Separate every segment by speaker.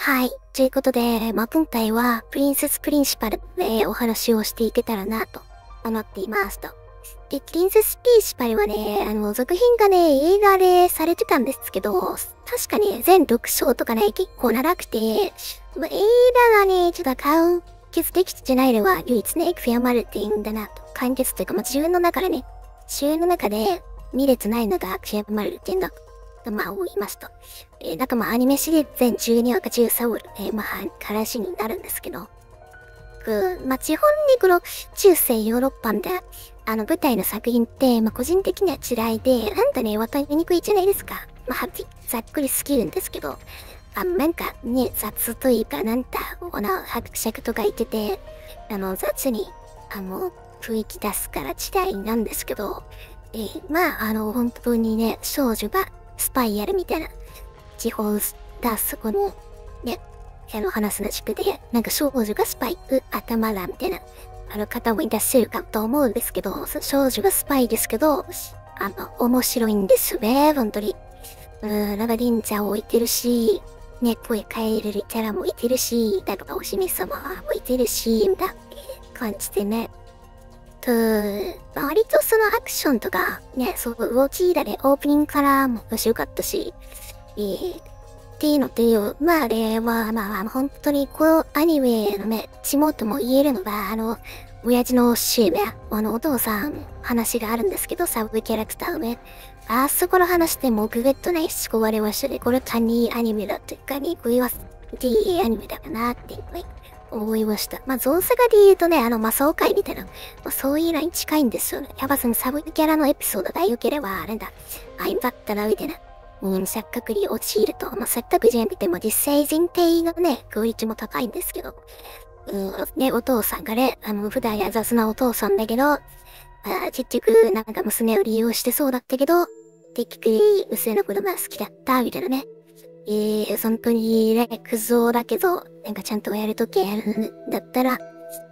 Speaker 1: はい。ということで、今回は、プリンセスプリンシパルでお話をしていけたらなと思っていますと。で、プリンセスプリンシパルはね、続編がね、映画でされてたんですけど、確かに全6章とかね、結構長くて、映画がね、ちょっと完結できてないのは唯一ね、クフェアマルティンだなと。完結というか、自分の中でね、自分の中で見れてないのがクフェアマルティンだと。思いますと。だからアニメシリーズ全12話か13話で、話になるんですけど、基本にこの中世ヨーロッパみたいな、舞台の作品って、個人的には嫌いで、なんかね、わかりにくいじゃないですか。ざっくり好きるんですけど、なんかね、雑というか、伯爵とか言ってて、雑に、雰囲気出すから嫌いなんですけど、本当にね、少女が、スパイやるみたいな、地方出すこの、ね、話の軸で、なんか少女がスパイ、頭だみたいな、方もいらっしゃるかと思うんですけど、少女がスパイですけど、面白いんですよね、本当に。ラバリンジャーを置いてるし、ね、声変えれるキャラもいてるし、だからお姫様もいてるし、みたいな感じでね。割とそのアクションとか、ね、動きだね、オープニングからも面白かったし、っていうのっていう、あれは、本当にこのアニメのね、肝とも言えるのが、親父のシーベお父さん話があるんですけど、サブキャラクターのね、あそこの話でもぐぐっとね、仕込まれましたね。これカニアニメだというかに、これは、いいアニメだなっていうね。思いました。ゾンサガで言うとね、魔装会みたいな、そういうのに近いんですよね。やっぱそのサブキャラのエピソードが良ければ、あれだ、だったら、みたいな。錯覚に陥ると、錯覚じゃなくても実際人体のね、クオリティも高いんですけど、ね、お父さんがね、普段や雑なお父さんだけど、結局、なんか娘を利用してそうだったけど、結局、娘のことが好きだった、みたいなね。本当にね、クズだけど、なんかちゃんとやるときやるんだったら、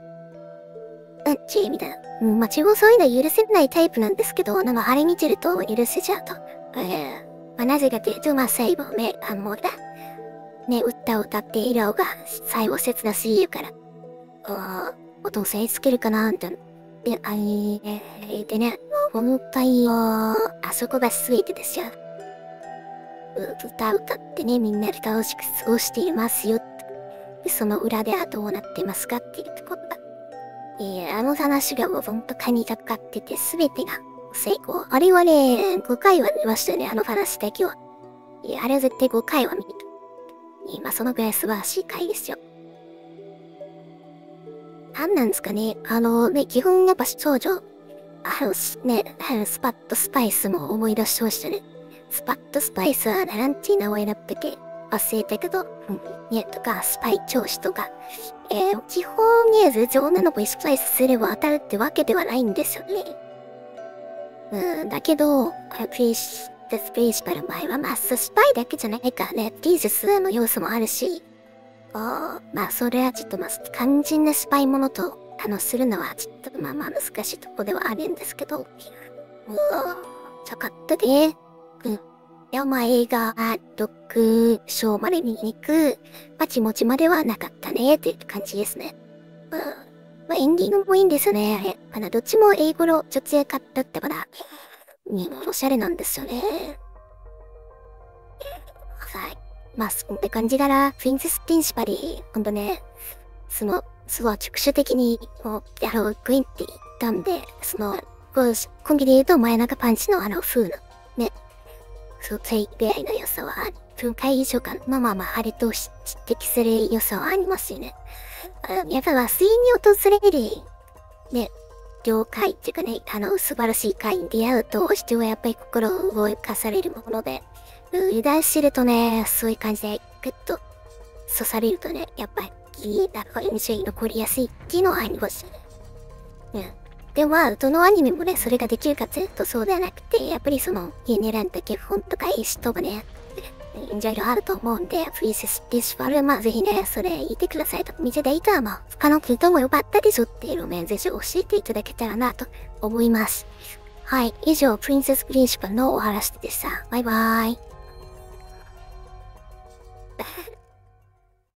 Speaker 1: みたいな。自分そういうの許せないタイプなんですけど、あれ見てると許せちゃうと。なぜかというと、最後ね、もうだ。ね、歌を歌っている方が最後切なすぎるから。お父さんつけるかなみたいな。でね、本当に、あそこが全てですよ。歌ってね、みんなで楽しく過ごしていますよ。で、その裏ではどうなってますかっていうところが。あの話がもうほんとカニがかってて全てが成功。あれはね、5回は見ましたよね、あの話だけは。あれは絶対5回は見る。そのぐらい素晴らしい回ですよ。なんですかね、基本やっぱ少女。スパッとスパイスも思い出してましたね。スパッとスパイスはなんていう名前だったっけ忘れたけど、ね、とか、スパイ調子とか。基本ね、全然女の子にスパイスすれば当たるってわけではないんですよね。だけど、プリンシパルの場合は、スパイだけじゃないからね、技術の要素もあるし、それはちょっと肝心なスパイものと、するのはちょっと難しいとこではあるんですけど、ちょかったで。映画は6章まで見に行く、ちもちまではなかったね、っていう感じですね。エンディングもいいんですよね。どっちも英語の女性化だっておしゃれなんですよね。はい。そんな感じから、プリンセスプリンシパリ、ほんとね、すごい直所的に、グインって言ったんで、今期で言うと、真夜中パンチの風の、ね、低ぐらいの良さは、分解以上か、あれと匹敵する良さはありますよね。やっぱ不意に訪れる、ね、了解っていうかね、素晴らしい会に出会うと、人はやっぱり心を動かされるもので、油断してるとね、そういう感じで、ぐっと刺されるとね、やっぱり、印象に残りやすいっていうのはありますね。でもどのアニメもね、それができるかずっとそうではなくて、やっぱり家に選んだ脚本とか演出とかね、いろいろあると思うんで、プリンセスディスファル、ぜひね、それ言ってくださいと。見てでいたら他の人もよかったでしょっていうのをね、ぜひ教えていただけたらなと思います。はい、以上、プリンセスプリンシパルのお話でした。バイバーイ。